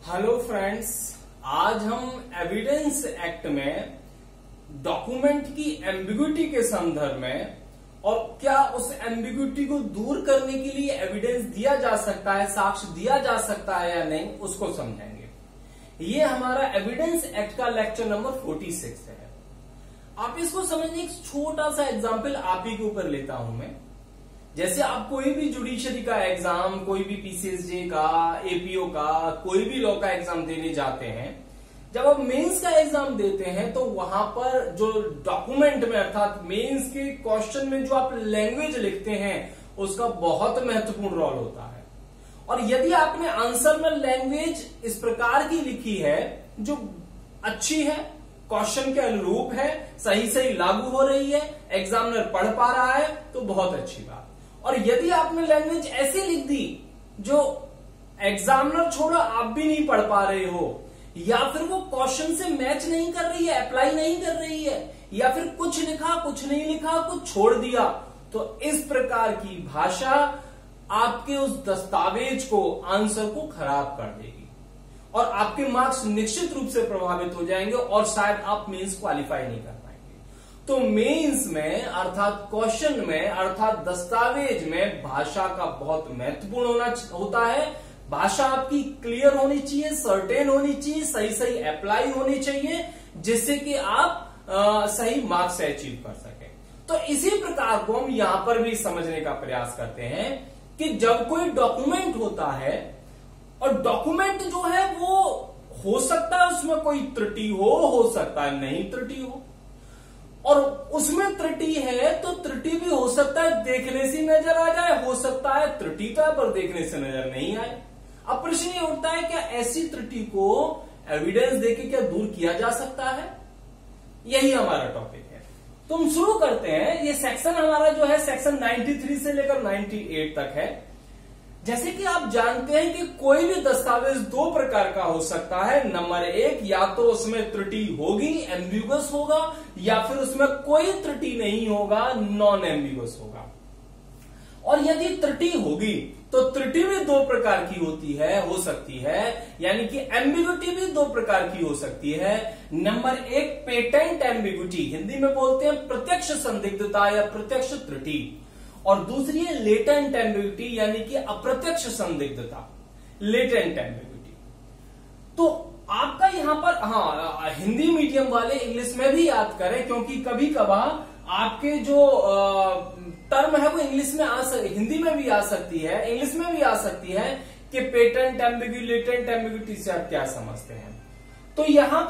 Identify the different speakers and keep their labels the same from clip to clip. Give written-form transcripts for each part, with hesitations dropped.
Speaker 1: Hello friends, आज हम evidence act में डॉक्यूमेंट की एम्बिग्युइटी के संदर्भ में और क्या उस एम्बिग्युइटी को दूर करने के लिए एविडेंस दिया जा सकता है, साक्ष्य दिया जा सकता है या नहीं, उसको समझेंगे। ये हमारा एविडेंस एक्ट का लेक्चर नंबर 46 है। आप इसको समझने एक छोटा सा एग्जाम्पल आप ही के ऊपर लेता हूं मैं। जैसे आप कोई भी जुडिशरी का एग्जाम, कोई भी पीसीएसजे का, एपीओ का, कोई भी लॉ का एग्जाम देने जाते हैं, जब आप मेंस का एग्जाम देते हैं तो वहां पर जो डॉक्यूमेंट में अर्थात मेंस के क्वेश्चन में जो आप लैंग्वेज लिखते हैं उसका बहुत महत्वपूर्ण रोल होता है। और यदि आपने आंसर में लैंग्वेज इस प्रकार की लिखी है जो अच्छी है, क्वेश्चन के अनुरूप है, सही सही लागू हो रही है, एग्जामिनर पढ़ पा रहा है, तो बहुत अच्छी बात। और यदि आपने लैंग्वेज ऐसे लिख दी जो एग्जामिनर छोड़ो आप भी नहीं पढ़ पा रहे हो, या फिर वो क्वेश्चन से मैच नहीं कर रही है, अप्लाई नहीं कर रही है, या फिर कुछ लिखा कुछ नहीं लिखा, कुछ छोड़ दिया, तो इस प्रकार की भाषा आपके उस दस्तावेज को, आंसर को खराब कर देगी और आपके मार्क्स निश्चित रूप से प्रभावित हो जाएंगे और शायद आप मेंस क्वालिफाई नहीं कर पाएंगे। तो मेंस में अर्थात क्वेश्चन में अर्थात दस्तावेज में भाषा का बहुत महत्वपूर्ण होता है। भाषा आपकी क्लियर होनी चाहिए, सर्टेन होनी चाहिए, सही सही अप्लाई होनी चाहिए, जिससे कि आप सही मार्क्स अचीव कर सके। तो इसी प्रकार को हम यहां पर भी समझने का प्रयास करते हैं कि जब कोई डॉक्यूमेंट होता है और डॉक्यूमेंट जो है वो हो सकता है उसमें कोई त्रुटि हो सकता है नहीं त्रुटि हो, और उसमें त्रुटि है तो त्रुटि भी हो सकता है देखने से नजर आ जाए, हो सकता है त्रुटि तो है पर देखने से नजर नहीं आए। अब प्रश्न ये उठता है क्या ऐसी त्रुटि को एविडेंस देके क्या दूर किया जा सकता है? यही हमारा टॉपिक है। तो हम शुरू करते हैं। ये सेक्शन हमारा जो है सेक्शन 93 से लेकर 98 तक है। जैसे कि आप जानते हैं कि कोई भी दस्तावेज दो प्रकार का हो सकता है। नंबर एक, या तो उसमें त्रुटि होगी, एम्बिगुअस होगा, या फिर उसमें कोई त्रुटि नहीं होगा, नॉन एम्बिगुअस होगा। और यदि त्रुटि होगी तो त्रुटि भी दो प्रकार की हो सकती है, यानी कि एम्बिगुइटी भी दो प्रकार की हो सकती है। नंबर एक, पेटेंट एम्बिगुइटी, हिंदी में बोलते हैं प्रत्यक्ष संदिग्धता या प्रत्यक्ष त्रुटि, और दूसरी है लेटेंट एम्बिगुइटी यानी कि अप्रत्यक्ष संदिग्धता, लेटेंट एम्बिगुइटी। तो आपका यहां पर हिंदी मीडियम वाले इंग्लिश में भी याद करें, क्योंकि कभी कभार आपके जो टर्म है वो इंग्लिश में हिंदी में भी आ सकती है, इंग्लिश में भी आ सकती है कि पेटेंट एम्बिगुइटी, लेटेंट एम्बिगुइटी से आप क्या समझते हैं। तो यहां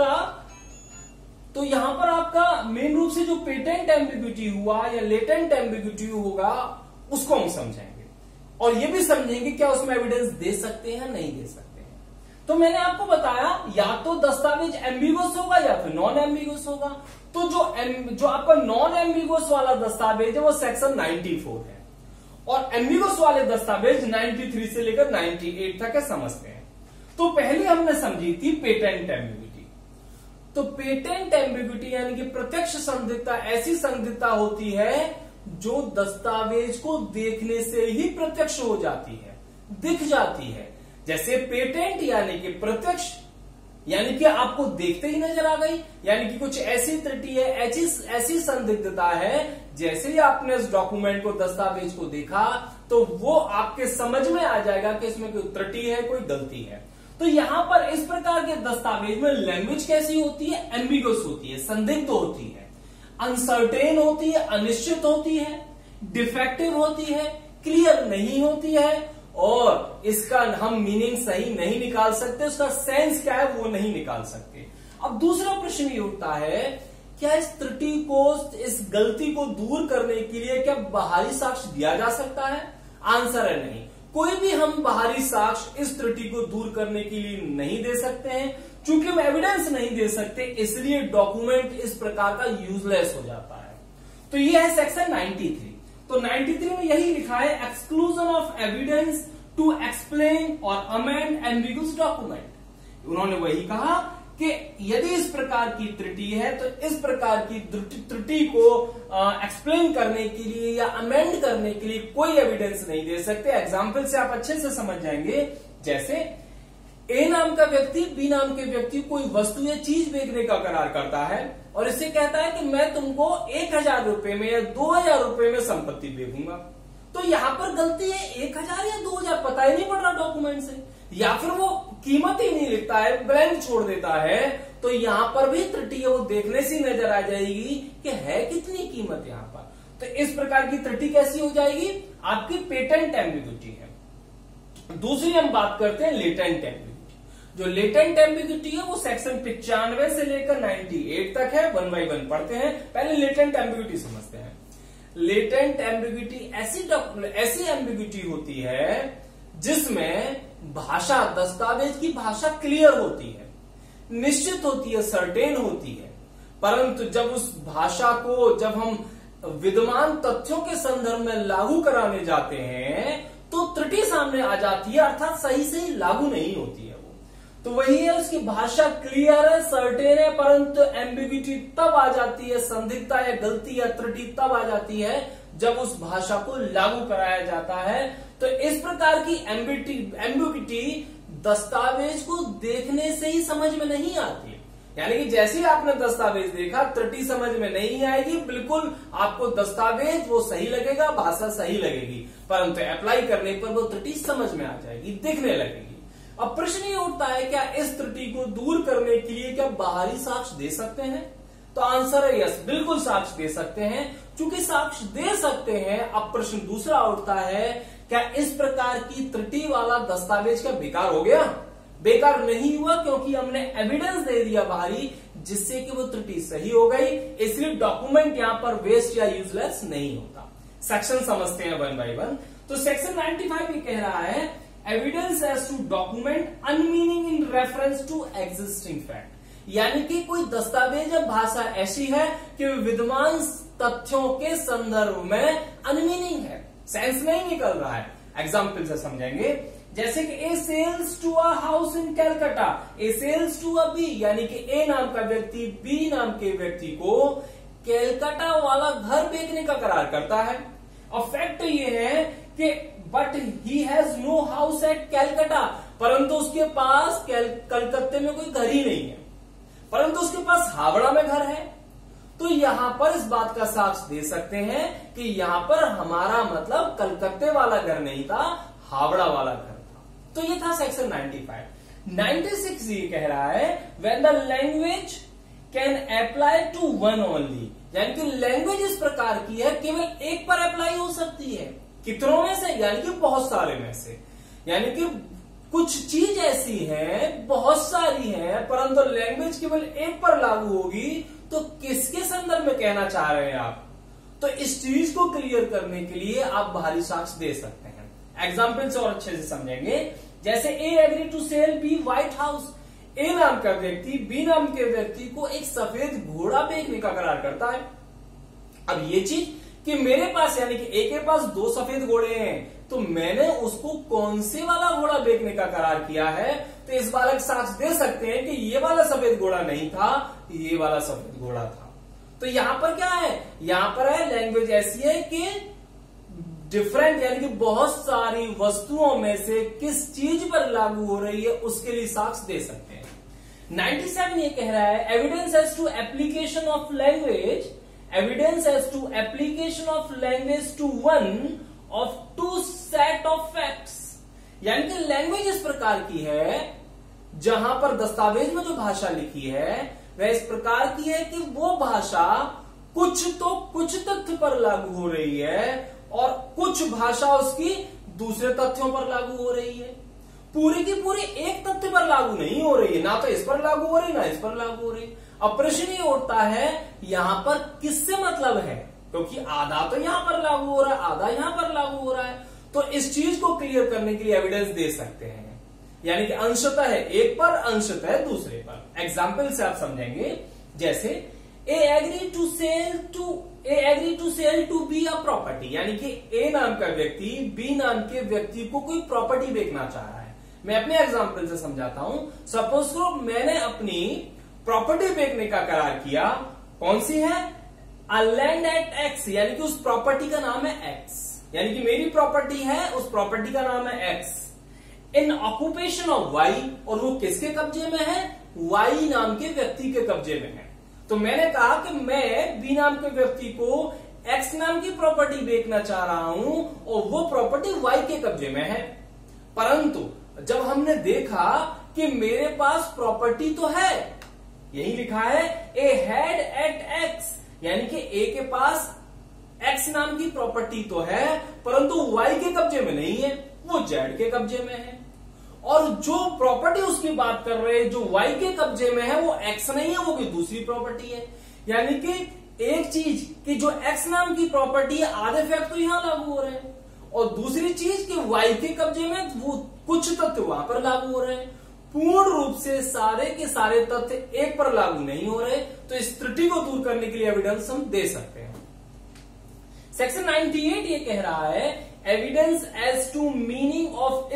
Speaker 1: पर आपका मेन रूप से जो पेटेंट एम्बिगुइटी हुआ या लेटेंट एम्बिगुइटी होगा उसको हम समझेंगे, और ये भी समझेंगे क्या उसमें एविडेंस दे सकते हैं नहीं दे सकते हैं। तो मैंने आपको बताया या तो दस्तावेज एम्बिगुअस होगा या फिर नॉन एम्बिगुअस होगा। तो जो आपका नॉन एम्बिगुअस वाला दस्तावेज है वो सेक्शन 94 है, और एम्बिगुअस वाले दस्तावेज 93 से लेकर 98 तक है, समझते हैं। तो पहले हमने समझी थी पेटेंट एम्बिगुइटी। तो पेटेंट एम्बिगुइटी यानी कि प्रत्यक्ष संदिग्धता ऐसी संदिग्धता होती है जो दस्तावेज को देखने से ही प्रत्यक्ष हो जाती है, दिख जाती है। जैसे पेटेंट यानी कि प्रत्यक्ष, यानी कि आपको देखते ही नजर आ गई, यानी कि कुछ ऐसी त्रुटि है, ऐसी संदिग्धता है, जैसे ही आपने इस डॉक्यूमेंट को, दस्तावेज को देखा तो वो आपके समझ में आ जाएगा कि इसमें कोई त्रुटि है, कोई गलती है। तो यहां पर इस प्रकार के दस्तावेज में लैंग्वेज कैसी होती है? एम्बिगुअस होती है, संदिग्ध होती है, अनसर्टेन होती है, अनिश्चित होती है, डिफेक्टिव होती है, क्लियर नहीं होती है, और इसका हम मीनिंग सही नहीं निकाल सकते, उसका सेंस क्या है वो नहीं निकाल सकते। अब दूसरा प्रश्न ये उठता है, क्या इस त्रुटि को, इस गलती को दूर करने के लिए क्या बाहरी साक्ष्य दिया जा सकता है? आंसर है नहीं। कोई भी हम बाहरी साक्ष्य इस त्रुटि को दूर करने के लिए नहीं दे सकते हैं। चूंकि हम एविडेंस नहीं दे सकते इसलिए डॉक्यूमेंट इस प्रकार का यूजलेस हो जाता है। तो ये है सेक्शन 93। तो 93 में यही लिखा है, exclusion of evidence to explain और अमेंड एम्बिगुअस डॉक्यूमेंट। उन्होंने वही कहा कि यदि इस प्रकार की त्रुटि है तो इस प्रकार की त्रुटि को एक्सप्लेन करने के लिए या अमेंड करने के लिए कोई एविडेंस नहीं दे सकते। एग्जाम्पल से आप अच्छे से समझ जाएंगे। जैसे ए नाम का व्यक्ति बी नाम के व्यक्ति कोई वस्तु या चीज बेचने का करार करता है और इससे कहता है कि मैं तुमको 1000 रुपए में या 2000 रुपए में संपत्ति बेचूंगा। तो यहां पर गलती है 1000 या 2000 पता ही नहीं पड़ रहा डॉक्यूमेंट से, या फिर वो कीमत ही नहीं लिखता है, ब्लैंक छोड़ देता है, तो यहां पर भी त्रुटि वो देखने से नजर आ जाएगी कि है कितनी कीमत यहां पर। तो इस प्रकार की त्रुटि कैसी हो जाएगी, आपकी पेटेंट एम्बिग्यूटी है। दूसरी हम बात करते हैं लेटेंट एम्बिग्यूटी। जो लेटेंट एम्बिग्यूटी है वो सेक्शन 95 से लेकर 98 तक है। 1 बाय 1 पढ़ते हैं। पहले लेटेंट एम्बिग्यूटी समझते हैं। लेटेंट एम्बिग्यूटी ऐसी एम्बिग्यूटी होती है जिसमें भाषा, दस्तावेज की भाषा क्लियर होती है, निश्चित होती है, सर्टेन होती है, परंतु जब उस भाषा को जब हम विद्यमान तथ्यों के संदर्भ में लागू कराने जाते हैं तो त्रुटि सामने आ जाती है, अर्थात सही लागू नहीं होती है वो। तो वही है, उसकी भाषा क्लियर है, सर्टेन है, परंतु एम्बिग्यूटी तब आ जाती है, संदिग्धता या गलती या त्रुटि तब आ जाती है जब उस भाषा को लागू कराया जाता है। तो इस प्रकार की एम्बिग्यूटी दस्तावेज को देखने से ही समझ में नहीं आती है। यानी कि जैसे ही आपने दस्तावेज देखा त्रुटि समझ में नहीं आएगी, बिल्कुल आपको दस्तावेज वो सही लगेगा, भाषा सही लगेगी, परंतु अप्लाई करने पर वो त्रुटि समझ में आ जाएगी, दिखने लगेगी। अब प्रश्न ये उठता है, क्या इस त्रुटि को दूर करने के लिए क्या बाहरी साक्ष्य दे सकते हैं? तो आंसर है यस, बिल्कुल साक्ष्य दे सकते हैं। चूंकि साक्ष्य दे सकते हैं, अब प्रश्न दूसरा उठता है, क्या इस प्रकार की त्रुटि वाला दस्तावेज का बेकार हो गया? बेकार नहीं हुआ, क्योंकि हमने एविडेंस दे दिया बाहरी, जिससे कि वो त्रुटि सही हो गई, इसलिए डॉक्यूमेंट यहां पर वेस्ट या यूजलेस नहीं होता। सेक्शन समझते हैं 1 बाय 1। तो सेक्शन 95 ये कह रहा है, evidence as to document unmeaning in reference to existing fact. यानी कि कोई दस्तावेज या भाषा ऐसी है कि विद्यमान तथ्यों के संदर्भ में अनमीनिंग है, सेंस नहीं निकल रहा है। एग्जाम्पल से समझेंगे, जैसे कि A sells to a house in Calcutta, A sells to a B, यानी कि ए नाम का व्यक्ति बी नाम के व्यक्ति को कैलकाटा वाला घर बेचने का करार करता है। और फैक्ट ये है कि but he has no house at Calcutta, परंतु उसके पास कलकत्ते में कोई घर ही नहीं है, परंतु उसके पास हावड़ा में घर है। तो यहां पर इस बात का साक्ष्य दे सकते हैं कि यहां पर हमारा मतलब कलकत्ते वाला घर नहीं था, हावड़ा वाला घर था। तो ये था सेक्शन 95। 96 ये कह रहा है, when the language can apply to one only, यानी कि लैंग्वेज इस प्रकार की है केवल एक पर अप्लाई हो सकती है। कितनों में से? यानी कि बहुत सारे में से। यानी कि कुछ चीज ऐसी है, बहुत सारी है, परंतु लैंग्वेज केवल एक पर लागू होगी। तो किसके संदर्भ में कहना चाह रहे हैं आप? तो इस चीज को क्लियर करने के लिए आप बाहरी साक्ष्य दे सकते हैं। एग्जाम्पल से और अच्छे से समझेंगे, जैसे A agree to sell B white house. A नाम का व्यक्ति बी नाम के व्यक्ति को एक सफेद घोड़ा बेचने का करार करता है। अब ये चीज कि मेरे पास, यानी कि ए के पास 2 सफेद घोड़े हैं, तो मैंने उसको कौन से वाला घोड़ा बेचने का करार किया है, तो इस बालक साक्ष्य दे सकते हैं कि ये वाला सफेद घोड़ा नहीं था, ये वाला सफेद घोड़ा था। तो यहां पर क्या है? यहां पर है लैंग्वेज ऐसी है कि डिफरेंट, यानी कि बहुत सारी वस्तुओं में से किस चीज पर लागू हो रही है उसके लिए साक्ष्य दे सकते हैं। 97 ये कह रहा है, evidence as to application of language, evidence as to application of language to one of 2 set of facts. यानी कि लैंग्वेज इस प्रकार की है, जहां पर दस्तावेज में जो भाषा लिखी है वह इस प्रकार की है कि वो भाषा कुछ तथ्य पर लागू हो रही है और कुछ भाषा उसकी दूसरे तथ्यों पर लागू हो रही है। पूरी की पूरी एक तथ्य पर लागू नहीं हो रही है, ना तो इस पर लागू हो रही, ना इस पर लागू हो रही। अब प्रश्न ये उठता है, यहां पर किससे मतलब है? क्योंकि आधा तो यहां पर लागू हो रहा है, आधा यहां पर लागू हो रहा है। तो इस चीज को क्लियर करने के लिए एविडेंस दे सकते हैं, यानी कि अंशतः है एक पर, अंशतः है दूसरे पर। एग्जाम्पल से आप समझेंगे, जैसे A agree to sell to B a property, यानी कि ए नाम का व्यक्ति बी नाम के व्यक्ति को कोई प्रॉपर्टी बेचना चाह रहा है। मैं अपने एग्जाम्पल से समझाता हूं। सपोज करो मैंने अपनी प्रॉपर्टी बेचने का करार किया, कौन सी है? अ लैंड एट एक्स, यानी कि उस प्रॉपर्टी का नाम है एक्स, यानी कि मेरी प्रॉपर्टी है, उस प्रॉपर्टी का नाम है X. In occupation of Y, और वो किसके कब्जे में है? वाई नाम के व्यक्ति के कब्जे में है। तो मैंने कहा कि मैं बी नाम के व्यक्ति को एक्स नाम की प्रॉपर्टी बेचना चाह रहा हूं और वो प्रॉपर्टी वाई के कब्जे में है। परंतु जब हमने देखा कि मेरे पास प्रॉपर्टी तो है, यही लिखा है ए हैड एट एक्स, यानी कि ए के पास एक्स नाम की प्रॉपर्टी तो है परंतु वाई के कब्जे में नहीं है, वो जेड के कब्जे में है। और जो प्रॉपर्टी उसकी बात कर रहे हैं जो वाई के कब्जे में है वो एक्स नहीं है, वो कोई दूसरी प्रॉपर्टी है। यानी कि एक चीज कि जो एक्स नाम की प्रॉपर्टी है आधे फैक्ट तो यहां लागू हो रहे हैं, और दूसरी चीज कि वाई के कब्जे में वो कुछ तथ्य वहां पर लागू हो रहे हैं। पूर्ण रूप से सारे के सारे तथ्य एक पर लागू नहीं हो रहे, तो इस त्रुटि को दूर करने के लिए एविडेंस हम दे सकते हैं। सेक्शन 98 ये कह रहा है evidence as to meaning of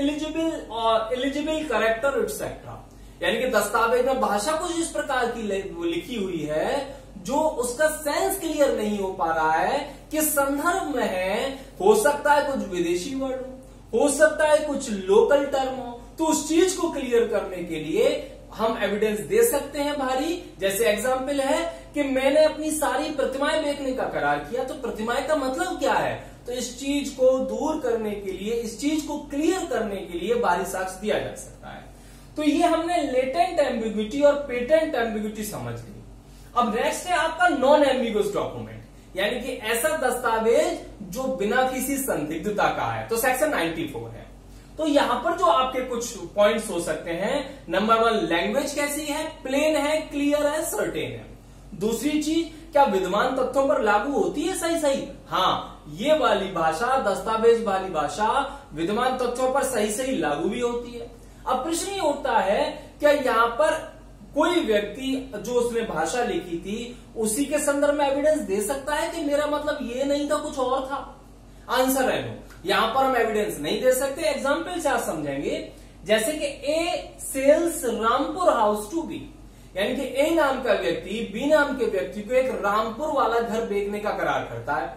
Speaker 1: eligible character etcetera, यानी कि दस्तावेज में भाषा कुछ इस प्रकार की लिखी हुई है जो उसका सेंस क्लियर नहीं हो पा रहा है कि संदर्भ में है, हो सकता है कुछ विदेशी वर्ड हो सकता है कुछ लोकल टर्म हो, तो उस चीज को क्लियर करने के लिए हम एविडेंस दे सकते हैं भारी। जैसे एग्जाम्पल है कि मैंने अपनी सारी प्रतिमाएं बेचने का करार किया, तो प्रतिमाएं का मतलब क्या है? तो इस चीज को दूर करने के लिए, इस चीज को क्लियर करने के लिए बाहरी साक्ष्य दिया जा सकता है। तो ये हमने लेटेंट एम्बिग्विटी और पेटेंट एम्बिग्विटी समझ ली। अब नेक्स्ट है आपका नॉन एम्बिगुअस डॉक्यूमेंट, यानी कि ऐसा दस्तावेज जो बिना किसी संदिग्धता का है। तो सेक्शन 94 है। तो यहां पर जो आपके कुछ पॉइंट्स हो सकते हैं, नंबर 1 लैंग्वेज कैसी है? प्लेन है, क्लियर है, सर्टेन है। दूसरी चीज, क्या विद्यमान तथ्यों पर लागू होती है सही सही? हाँ, ये वाली भाषा, दस्तावेज वाली भाषा विद्यमान तथ्यों पर सही सही लागू भी होती है। अब प्रश्न ये उठता है, क्या यहाँ पर कोई व्यक्ति जो उसने भाषा लिखी थी उसी के संदर्भ में एविडेंस दे सकता है कि मेरा मतलब ये नहीं था कुछ और था? आंसर है नो, यहां पर हम एविडेंस नहीं दे सकते। एग्जाम्पल से आप समझेंगे, जैसे कि A sells Rampur house to B, यानी कि ए नाम का व्यक्ति बी नाम के व्यक्ति को एक रामपुर वाला घर बेचने का करार करता है।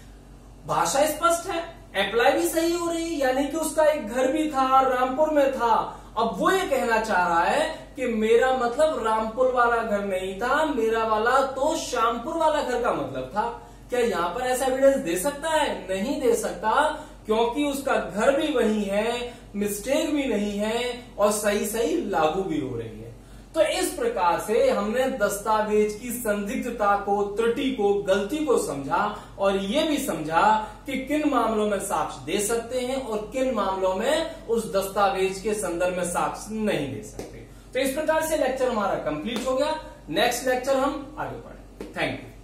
Speaker 1: भाषा स्पष्ट है, अप्लाई भी सही हो रही है, यानी कि उसका एक घर भी था, रामपुर में था। अब वो ये कहना चाह रहा है कि मेरा मतलब रामपुर वाला घर नहीं था, मेरा वाला तो श्यामपुर वाला घर का मतलब था। क्या यहां पर ऐसा एविडेंस दे सकता है? नहीं दे सकता, क्योंकि उसका घर भी वही है, मिस्टेक भी नहीं है और सही सही लागू भी हो रही है। तो इस प्रकार से हमने दस्तावेज की संदिग्धता को, त्रुटि को, गलती को समझा और ये भी समझा कि किन मामलों में साक्ष्य दे सकते हैं और किन मामलों में उस दस्तावेज के संदर्भ में साक्ष्य नहीं दे सकते। तो इस प्रकार से लेक्चर हमारा कंप्लीट हो गया। नेक्स्ट लेक्चर हम आगे पढ़ें। Thank you.